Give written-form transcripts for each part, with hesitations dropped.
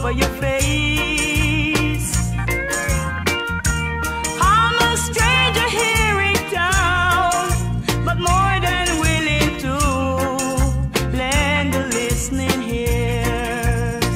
over your face. I'm a stranger here in town, but more than willing to lend a listening ears.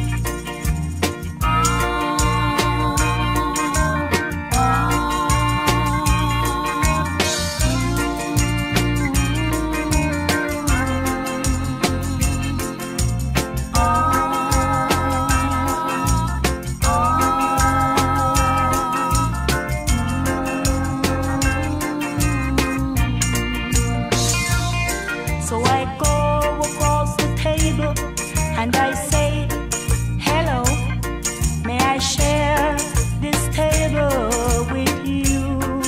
So I go across the table and I say, hello, may I share this table with you?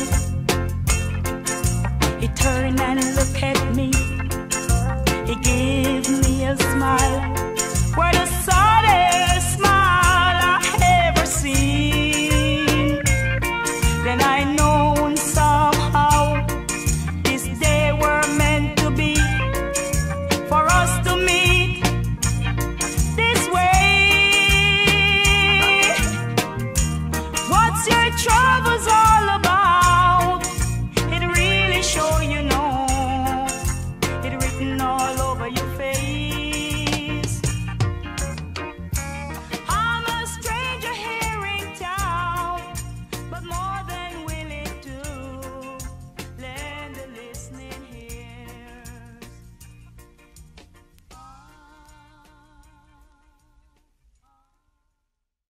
He turned and looked at me. He gave me a smile, where the saddest smile I ever seen. Then I know somehow this day were meant to be, for us to meet this way. What's your trouble?